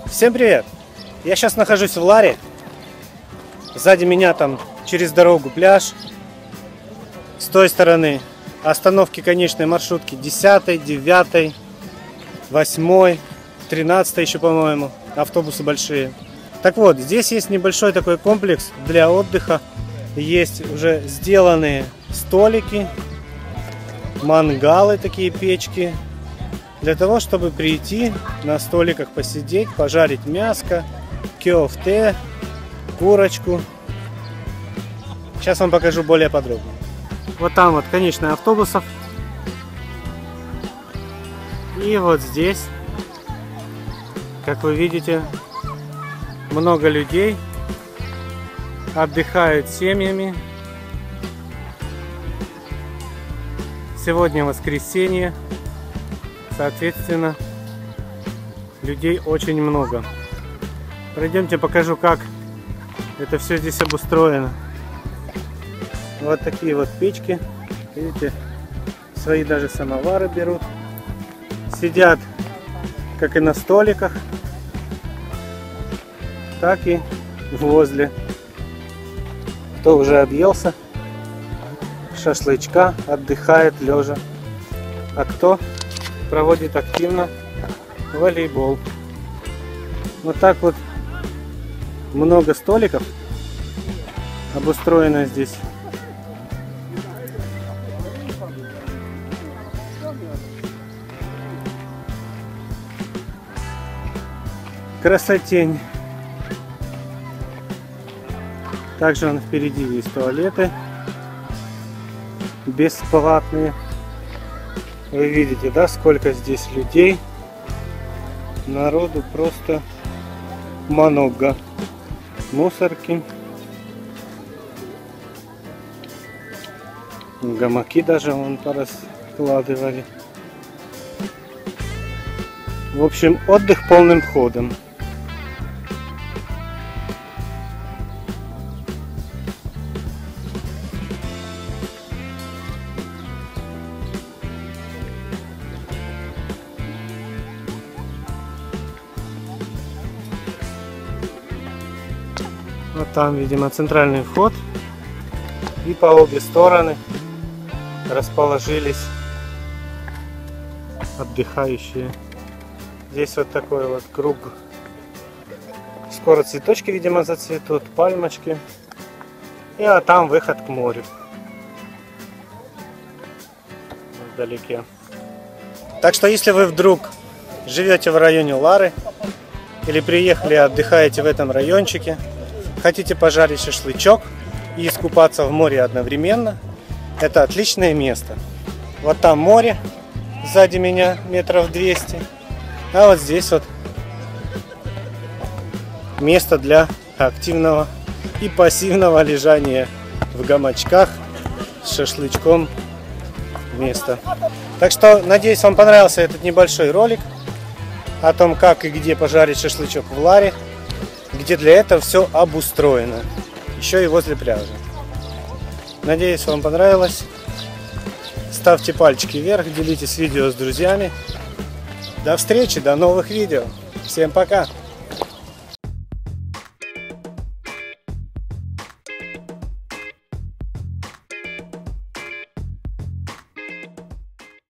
Всем привет! Я сейчас нахожусь в Ларе. Сзади меня там через дорогу пляж. С той стороны остановки конечной маршрутки 10, 9, 8, 13 еще, по-моему. Автобусы большие. Так вот, здесь есть небольшой такой комплекс для отдыха. Есть уже сделанные столики, мангалы, такие печки. Для того, чтобы прийти на столиках посидеть, пожарить мяско, кёфте, курочку. Сейчас вам покажу более подробно. Вот там вот конечная автобусов. И вот здесь, как вы видите, много людей отдыхают семьями. Сегодня воскресенье. Соответственно, людей очень много. Пройдемте, покажу, как это все здесь обустроено. Вот такие вот печки. Видите, свои даже самовары берут. Сидят как и на столиках, так и возле. Кто уже объелся шашлычка, отдыхает лежа. А кто проводит активно волейбол. Вот так вот много столиков обустроено здесь. Красотень. Также он впереди есть туалеты бесплатные. Вы видите, да, сколько здесь людей? Народу просто много. Мусорки. Гамаки даже вон пораскладывали. В общем, отдых полным ходом. Вот там, видимо, центральный вход. И по обе стороны расположились отдыхающие. Здесь вот такой вот круг. Скоро цветочки, видимо, зацветут, пальмочки. И а там выход к морю. Вдалеке. Так что, если вы вдруг живете в районе Лары или приехали, отдыхаете в этом райончике, хотите пожарить шашлычок и искупаться в море одновременно, это отличное место. Вот там море, сзади меня метров 200, а вот здесь вот место для активного и пассивного лежания в гамачках с шашлычком место. Так что, надеюсь, вам понравился этот небольшой ролик о том, как и где пожарить шашлычок в Ларе, где для этого все обустроено, еще и возле пляжа. Надеюсь, вам понравилось. Ставьте пальчики вверх, делитесь видео с друзьями. До встречи, до новых видео. Всем пока!